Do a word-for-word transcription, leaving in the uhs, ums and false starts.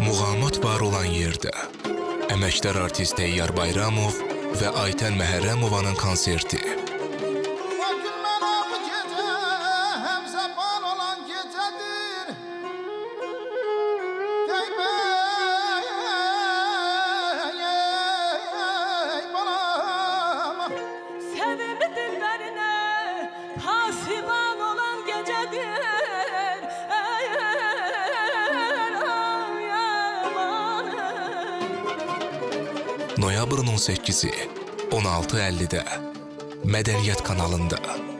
muğamat var olan yerdə əməkdar artist Təyyar Bayramov və Aytən Məhərrəmovanın konserti. Noyabrın on səkkizi on altı əllidə Mədəniyyət kanalında.